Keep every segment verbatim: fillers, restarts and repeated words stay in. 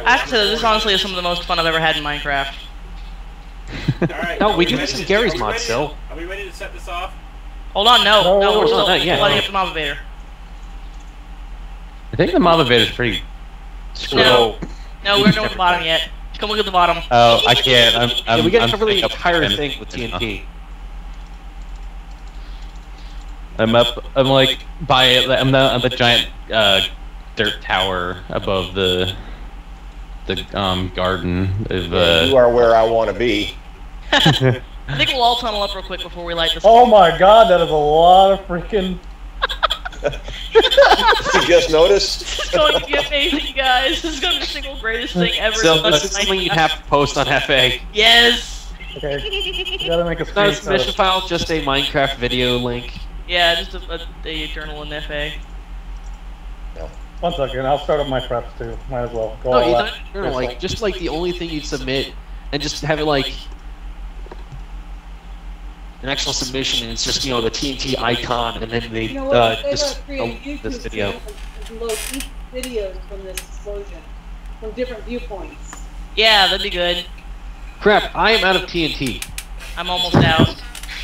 Alright, I have to say, this honestly is some of the most fun I've ever had in Minecraft. Alright. No, we do this in Gary's mod still. Are we ready to set this off? Hold on, no, no, No, we're still not yet. lighting up the mob invader. I think the mob invader is pretty screwed No, up. no, we're not at the bottom yet. Come look at the bottom. Oh, I can't. I'm. I'm Yeah, we gotta I'm cover the up entire and- thing with T N T. I'm up. I'm like by. I'm the. I'm the giant uh, dirt tower above the the um garden of. Uh, You are where I want to be. I think we'll all tunnel up real quick before we light this. Oh my god, that is a lot of freaking... You just noticed? This is going to be amazing, you guys. This is going to be the single greatest thing ever. So done this in is something you'd Minecraft. have to post on F A. Yes. Okay, you gotta make a Not a screenshot submission of- file, just a Minecraft video link. Yeah, just a, a, a journal in F A. One second, I'll start up my preps too. Might as well. Go No, all you out. don't, no, like just like the only thing you'd submit, and just have it like an actual submission, and it's just you know the T N T icon, and then they You know what? uh, They just gotta create a oh, YouTube this video. channel and load each videos from this explosion, from different viewpoints. Yeah, that'd be good. Crap! I am out of T N T. I'm almost out.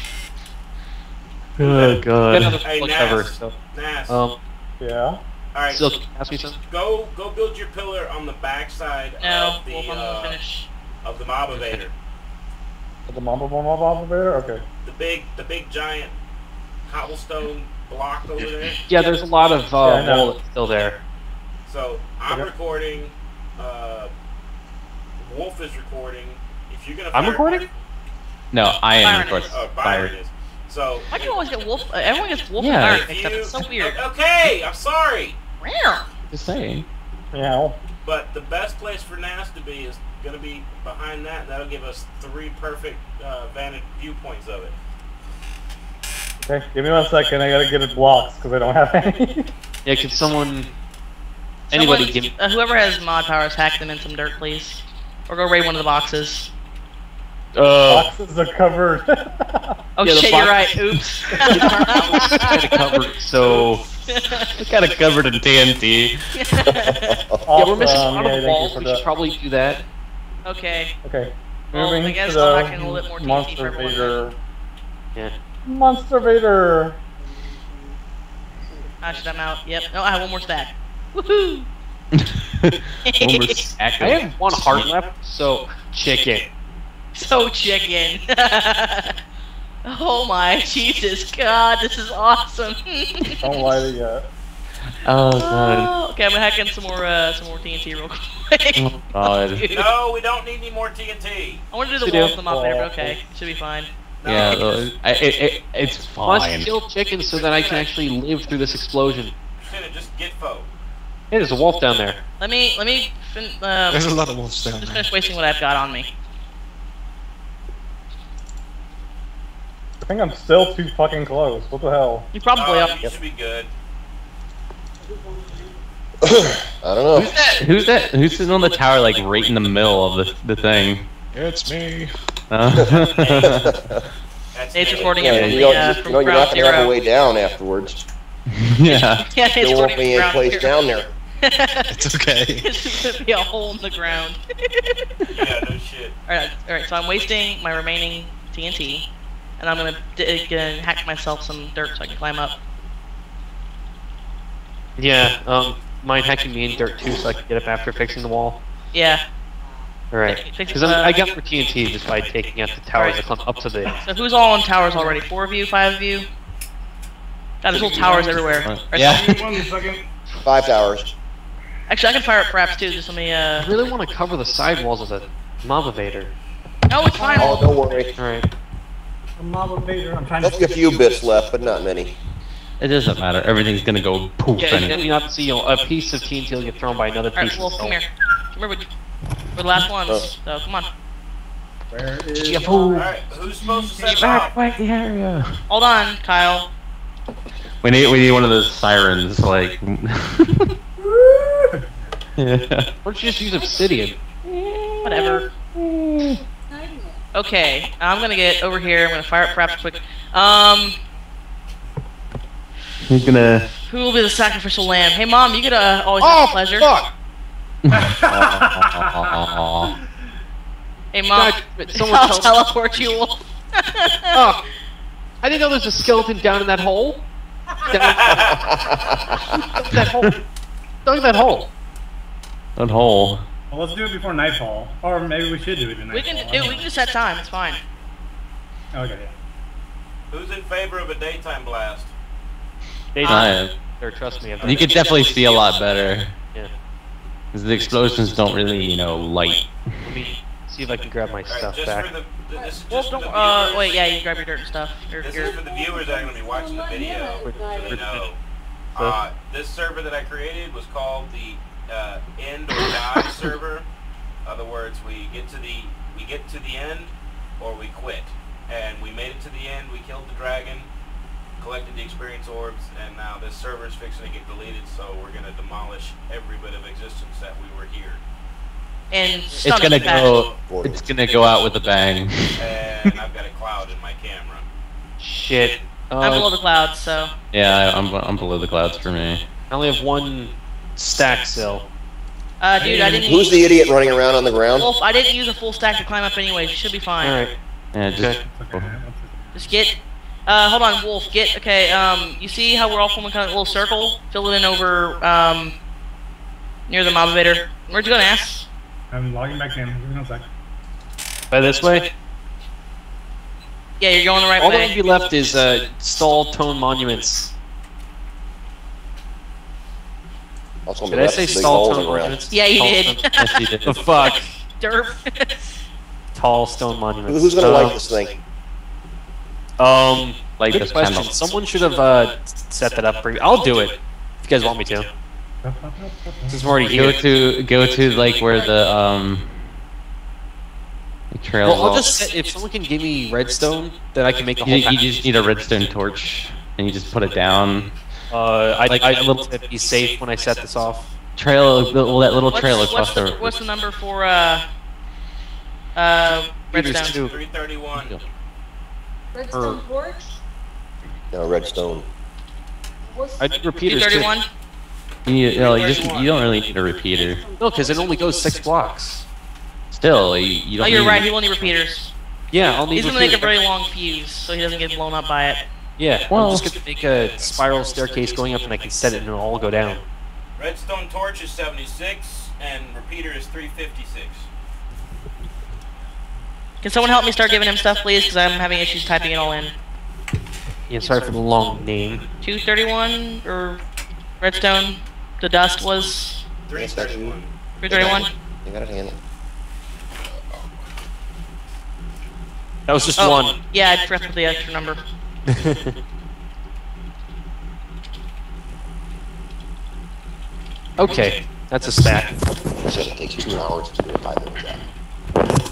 oh Got another god. Hey, full Nas. cover. So, Nas. um, Yeah? Alright, still ask me something. go go build your pillar on the backside No, of the Wolf, I'm uh, gonna finish. of the mob invader. The Mamba Bomba Bomba Bear? Okay. The big the big giant cobblestone block over there. Yeah, there's a lot of Yeah, uh, I know. wall that's still there. So I'm Okay. recording. Uh, Wolf is recording. If you're gonna. I'm fire- recording? No, I am Byron recording. Oh, Byron is. So. Why do you always get Wolf? Uh, everyone gets Wolf Yeah. and if Byron mixed up. you- It's so weird. Okay, I'm sorry. Rare. Just saying. Yeah. But the best place for Nas to be is going to be behind that, and that'll give us three perfect uh, vantage viewpoints of it. Okay, give me one second. I gotta get it blocks because I don't have any. Yeah, could someone, anybody Someone- give me? Uh, whoever has mod powers, hack them in some dirt, please. Or go raid one of the boxes. Oh. Boxes are covered. Oh Yeah, the shit, box- you're right. Oops. kind of covered, so We got it covered in T N T. yeah, we're missing a Awesome. lot Yeah, of thank you walls. for We that. should probably do that. Okay. Okay. Well, Moving I guess to I'll the hack in a little bit more T N T Monster for everyone. Vader. Yeah. Monster Vader. Ah, shit, I'm out. Yep. No, I have one more stack. Woohoo! Homer stack I of- have one heart left, so chicken. So chicken. Oh my Jesus God, this is awesome. Don't light it yet. Oh god. Oh, okay, I'm gonna hack in some more, uh, some more T N T real quick. Oh god. Dude. No, we don't need any more T N T. I want to do the Should wall do. for the mop there, but okay, should be fine. No. Yeah, uh, I, it, it, it's Let's fine. kill chicken so that I can actually live through this explosion. Should just get foe. Hey, there's a wolf down there. Let me, let me, fin uh, There's a lot of wolves down just there. finish wasting what I've got on me. I think I'm still too fucking close. What the hell? You probably Uh, are. you should be good. I don't know. Who's that? Who's that? Who's sitting on the tower, like right in the middle of the the thing? It's me. Uh, That's Nate's me. recording Yeah, it from you the, know, uh, you from know you're not ground gonna have a zero. way down afterwards. yeah. Yeah, Nate's There won't recording be from any ground place zero. down there. It's okay. It's just gonna be a hole in the ground. Yeah, no shit. Alright, alright, so I'm wasting my remaining T N T, and I'm gonna dig and hack myself some dirt so I can climb up. Yeah, um, mind hacking me in dirt too so I can get up after fixing the wall. Yeah. Alright. Fix- Because uh, I got for T N T just by taking out the towers Alright. that come up to the... So who's all on towers already? Four of you? Five of you? God, there's little towers everywhere. Alright, Yeah. Five towers. Actually, I can fire up perhaps too. Just let me. I Uh. really want to cover the side walls of the mob evader. No, it's fine. Oh, don't worry. Alright. I'm Mama Vader. I'm trying There'll be a few bits left, but not many. It doesn't matter. Everything's gonna go poof. Yeah, and anyway. then you have to see, you know, a piece of T N T will get thrown by another Alright, piece Wolf, of come stone. here. Come here, we're we're the last ones. Oh. So come on. Where is Yeah, fool. Alright, who's supposed to set it Back, off? back the area. Hold on, Kyle. We need we need one of those sirens, like. Yeah. Why don't you just use obsidian? Whatever. Okay, I'm gonna get over here. I'm gonna fire up perhaps quick. Um, He's gonna. who will be the sacrificial lamb? Hey, mom, you get uh, always Oh, have the pleasure. fuck! Aww. Hey, Mom, God, someone I'll tell- teleport you, Wolf. Oh, I didn't know there's a skeleton down in that hole. Down that hole. Down that hole. That hole. Well, let's do it before nightfall. Or maybe we should do it in We nightfall. can do. We can just set time. It's fine. Okay, yeah. Who's in favor of a daytime blast? Uh, Or trust me, I've done you it. could definitely see a lot better. Yeah. Because the explosions don't really, you know, light. Let me see if I can grab my All right, stuff just back. for the, th- this is Well, just for don't. the Uh, viewers. wait. Yeah, you grab your dirt and stuff. Your, This your, is for the viewers that are going to be watching the video, so they know. Uh, this server that I created was called the uh, End or Die server. In other words, we get to the we get to the end, or we quit. And we made it to the end. We killed the dragon, collected the experience orbs, and now this server is fixing to get deleted. So we're going to demolish every bit of existence that we were here. and It's stomach gonna fat. go. It's gonna go out with a bang. And I've got a cloud in my camera. Shit. I'm below Uh, the clouds, so. Yeah, I- I'm I'm below the clouds for me. I only have one stack still. Uh, dude, I didn't. Who's the idiot running around on the ground? Wolf, I didn't use a full stack to climb up anyways. You should be fine. Alright. Yeah, just. Okay. Okay, let's- Just get. Uh, hold on, Wolf. Get. Okay. Um, you see how we're all forming kind of a little circle? Fill it in over. Um, near the mob invader. Where'd you go, Nass? I'm logging back in. Give me one sec. By this way? Yeah, you're going the right All that way. would be left is uh, stall tone monuments. Also, on Did the I left, say big stall holes tone in the ground. monuments? Yeah, you Tall did. stone- Yes, you did. The fuck? Derp. Tall stone monuments. Who's gonna Um, like this thing? Um, Like good this question. panel. Someone should have uh, set that up for you. I'll do it if you guys want me to. Since we're already Go here. to go to like where the um. the trail. Well, I'll wall- just set, if someone can give me redstone, then I can make a whole. You, you pack. just need a redstone torch, and you just put it down. Uh, I like I little to be safe when I set this off. Trail, well, that little What's, trail what's, across the, the. what's the number for, uh. Uh. Peters Redstone? too. three thirty-one. Redstone torch? No, redstone. What's I need repeaters too. two thirty-one? You, need, you, know, you just you don't really need a repeater. No, because it only goes six blocks. Still, you, you Oh, don't. you're need, right. He will need repeaters. Yeah, I'll need He's gonna make a repeaters. very long fuse, so he doesn't get blown up by it. Yeah, Well- I'm just gonna make a spiral staircase going up, and I can set it, and it'll all go down. Redstone torch is seventy-six, and repeater is three fifty-six. Can someone help me start giving him stuff, please? Because I'm having issues typing it all in. Yeah, sorry for the long name. two thirty-one or redstone? The dust was three thirty-one. three thirty-one? You got it handled. That was just Oh, one. yeah, I forgot the extra number. Okay, that's a stack. It said it takes two hours to do a five minute job.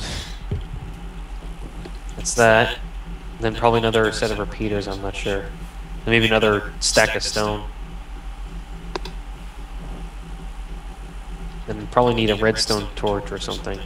That's that. Then probably another set of repeaters, I'm not sure. And maybe another stack of stone. Then probably need a redstone torch or something.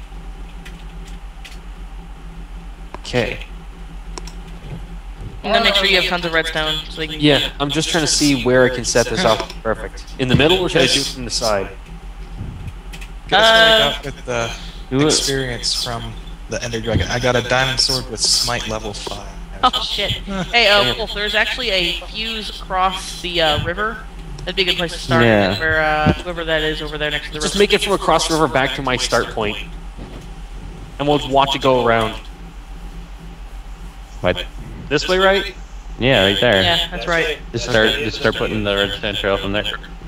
Okay. And then make sure you have tons of redstone so they can. Yeah, I'm just trying to see where I can set this up perfect. In the middle, or should I do it from the side? Guess what I Uh, got with the Do it. experience from the Ender Dragon? I got a diamond sword with smite level five. Oh shit. Hey, uh, Wolf, there's actually a fuse across the uh, river. That'd be a good place to start. Yeah. Where uh, whoever that is over there next to the Just river. make it from across the river back to my start point. And we'll watch it go around. What? This way, right? Yeah, right there. Yeah, that's right. Just start, just start putting the redstone trail from there.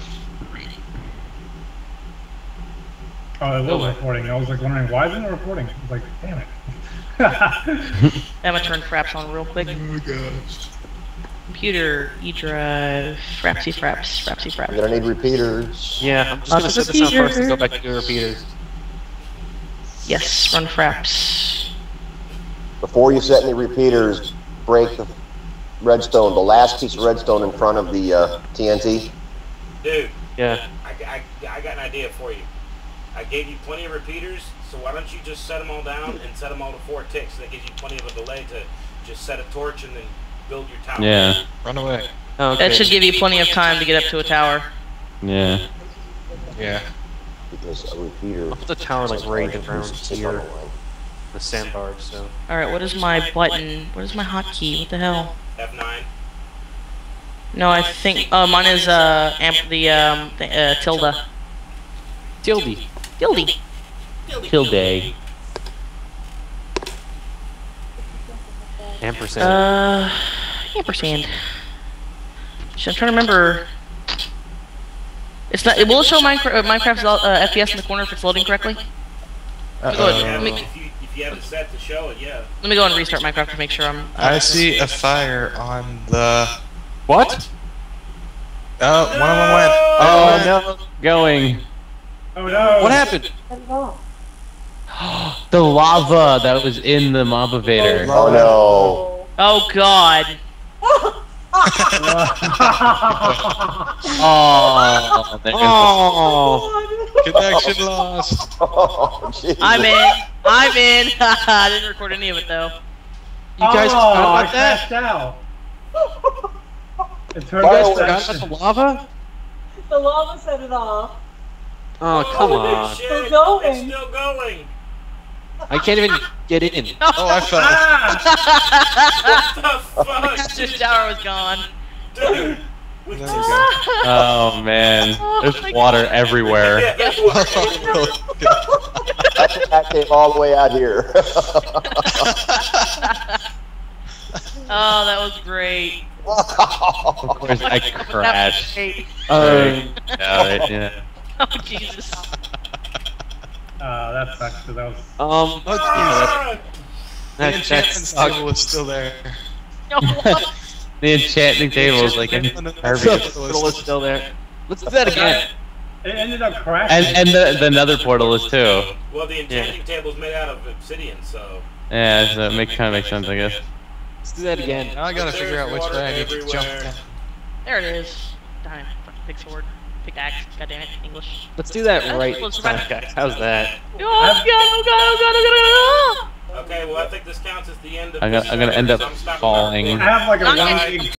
Oh, it was recording. I was like wondering, why isn't it recording? I was like, damn it. I'm gonna turn fraps on real quick. Oh my gosh. Computer, E drive, frapsy fraps, frapsy You're fraps. gonna need repeaters. Yeah, I'm just Lots gonna of set this up first and go repeaters. back to the repeaters. Yes, run fraps. Before you set any repeaters, break the redstone, the last piece of redstone in front of the uh, T N T. Dude, Yeah. I, I, I got an idea for you. I gave you plenty of repeaters, so why don't you just set them all down and set them all to four ticks? That gives you plenty of a delay to just set a torch and then build your tower. Yeah, Run away. Okay. That should give you plenty of time to get up to a tower. yeah. Yeah. because a repeater. Up the tower like right around sits on here, the line. the sandbar. So. All right, what is my button? What is my hotkey? What the hell? F nine. No, I think uh, mine is uh amp the um the, uh, tilde. Tilde. Tilde. Tilde. Ampersand. Uh, ampersand. Shit, I'm trying to remember. It's not. It will show Minecraft, uh, Minecraft's uh, F P S in the corner if it's loading correctly. Uh Go ahead, Yeah, let well, me- if you if you have it set to show it, yeah. Let me go and restart Minecraft to make sure I'm. Uh, I see a fire on the. What? Oh, one of them went. Oh no, going. Oh no! What happened? The lava that was in the mob-evader. Oh no! oh God. Oh, there's Oh. Connection lost. Oh, Jesus. I'm in. I'm in. I didn't record any of it though. You guys oh, forgot I about that? crashed out. It turned Fire us away. Forgot about the lava? The lava set it off. Oh come on! Shit, We're going. It's still going. I can't even get in. Oh, I fell. Ah! What the fuck? This tower was gone. Dude. We There just- you go. Oh man, there's water everywhere. Yeah, that's what- That's what that came all the way out here. Oh, that was great. Of course, I That was crashed. great. Um, yeah, yeah. Oh Jesus. Uh, that sucks because that was. Um, Oh, Ah! jeez. The that, enchantment that's table is still there. No, what? The enchanting table is like in No, no, no, no. perfect. portal is still there. Let's do that again. It ended up crashing. And and the the nether portal is too. Well, the enchanting table's made out of obsidian, so. Yeah, so it make, kind of makes sense, I guess. Let's do that again. Now I gotta There's figure out which water way I need to jump everywhere. down. There it is. Damn, fucking big sword, big axe. God damn it, English. Let's do that That's right what's time, right. guys. How's that? Oh God! Oh God! Oh God! Oh God! Oh God! Okay, well, I think this counts as the end of I'm this gonna I'm gonna end up server, so I'm stopping falling. I have like a Not one yet. gig